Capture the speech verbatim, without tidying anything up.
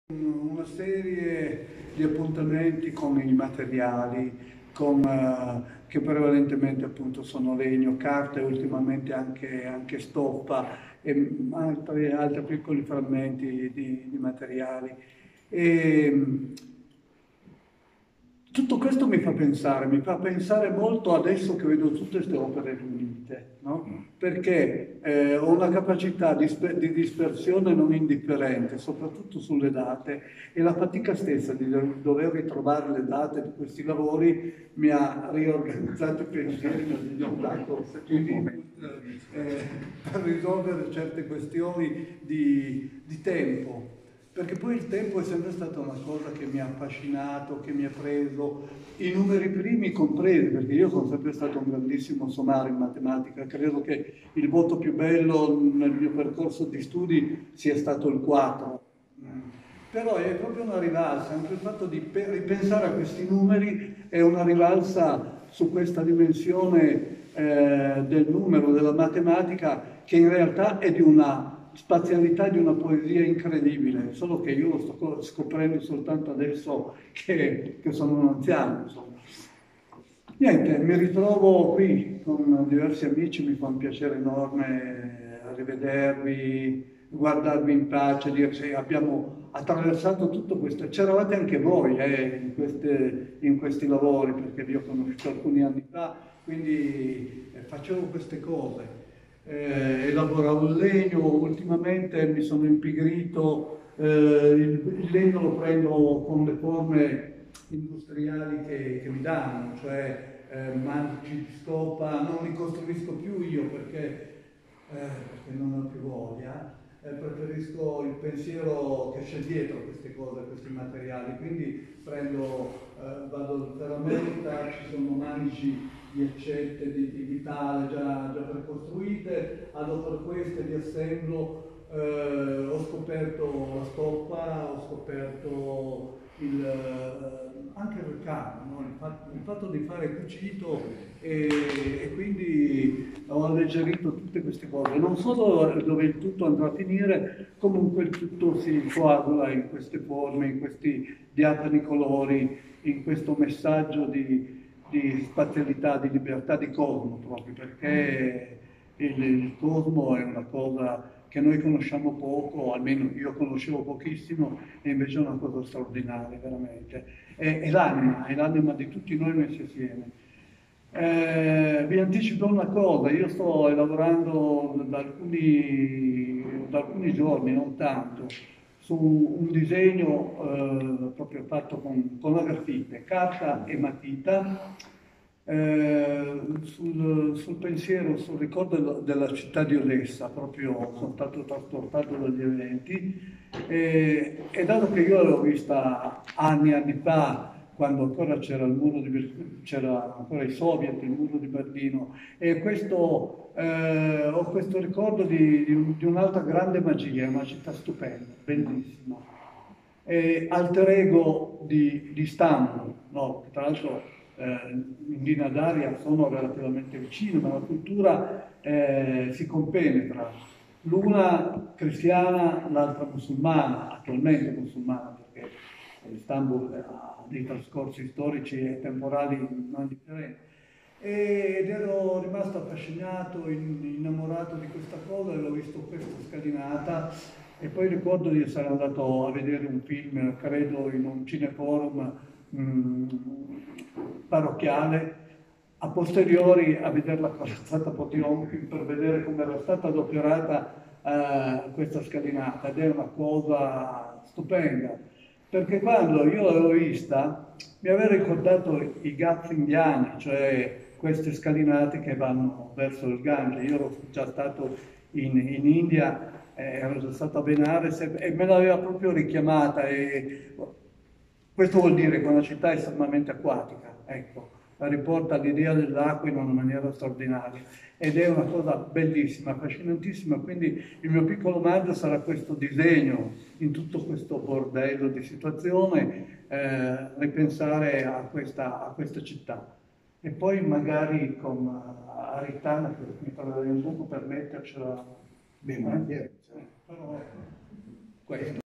Una serie di appuntamenti con i materiali, con, eh, che prevalentemente appunto sono legno, carta e ultimamente anche, anche stoffa e altri, altri piccoli frammenti di, di materiali. E, tutto questo mi fa pensare, mi fa pensare molto adesso che vedo tutte queste opere riunite, no? Perché eh, ho una capacità di, di dispersione non indifferente, soprattutto sulle date, e la fatica stessa di dover ritrovare le date di questi lavori mi ha riorganizzato i pensieri, mi ha dato input eh, per risolvere certe questioni di, di tempo. Perché poi il tempo è sempre stata una cosa che mi ha affascinato, che mi ha preso, i numeri primi compresi, perché io sono sempre stato un grandissimo sommario in matematica, credo che il voto più bello nel mio percorso di studi sia stato il quattro. Però è proprio una rivalsa, anche il fatto di ripensare a questi numeri è una rivalsa su questa dimensione eh, del numero, della matematica, che in realtà è di una spazialità, di una poesia incredibile, solo che io lo sto scoprendo soltanto adesso che, che sono un anziano, insomma. Niente, mi ritrovo qui con diversi amici, mi fa un piacere enorme rivedervi, guardarvi in pace, dire che abbiamo attraversato tutto questo. C'eravate anche voi eh, in, queste, in questi lavori, perché vi ho conosciuto alcuni anni fa, quindi eh, facevo queste cose. Eh, elaboravo il legno, ultimamente mi sono impigrito, eh, il, il legno lo prendo con le forme industriali che, che mi danno, cioè eh, manci di scopa, non li costruisco più io perché, eh, perché non ho più voglia, eh, preferisco il pensiero che c'è dietro queste cose, questi materiali, quindi prendo, eh, vado al ferramenta, ci sono manici di accette di, di vitale già, già precostruite, adopero queste, li assemblo, eh, ho scoperto la stoppa, ho scoperto il, eh, anche il ricamo, no? il, fatto, il fatto di fare cucito e, e quindi ho alleggerito tutte queste cose, non so dove il tutto andrà a finire, comunque il tutto si coagula in queste forme, in questi diafani colori, in questo messaggio di di spazialità, di libertà di cosmo proprio, perché il, il cosmo è una cosa che noi conosciamo poco, almeno io conoscevo pochissimo, e invece è una cosa straordinaria, veramente. È, è l'anima, è l'anima di tutti noi messi assieme. Eh, vi anticipo una cosa, io sto lavorando da alcuni, da alcuni giorni, non tanto, su un disegno eh, proprio fatto con, con la grafite, carta e matita, eh, sul, sul pensiero, sul ricordo della città di Odessa, proprio sono stato trasportato dagli eventi, e, e dato che io l'ho vista anni e anni fa, quando ancora c'era il muro di c'era ancora i soviet, il muro di Berlino, e questo, eh, ho questo ricordo di, di, un, di un'altra grande magia, una città stupenda, bellissima. E alter ego di, di Istanbul, no? Tra l'altro eh, in linea d'aria sono relativamente vicino, ma la cultura eh, si compenetra. L'una cristiana, l'altra musulmana, attualmente musulmana, perché Istanbul ha dei trascorsi storici e temporali non differenti. Ed ero rimasto affascinato, innamorato di questa cosa, avevo visto questa scalinata e poi ricordo di essere andato a vedere un film, credo in un cineforum mh, parrocchiale, a posteriori a vedere la corazzata Potionkin per vedere come era stata adoperata eh, questa scalinata, ed è una cosa stupenda, perché quando io l'avevo vista mi aveva ricordato i Ghats indiani, cioè queste scalinate che vanno verso il Gange. Io ero già stato in, in India, eh, ero già stato a Benares e, e me l'aveva proprio richiamata. E questo vuol dire che una città è estremamente acquatica, ecco, riporta l'idea dell'acqua in una maniera straordinaria ed è una cosa bellissima, affascinantissima, quindi il mio piccolo omaggio sarà questo disegno in tutto questo bordello di situazione, eh, ripensare a questa, a questa città. E poi magari con Aritana, che mi troverei un buco per mettercela bene, eh? Però questo.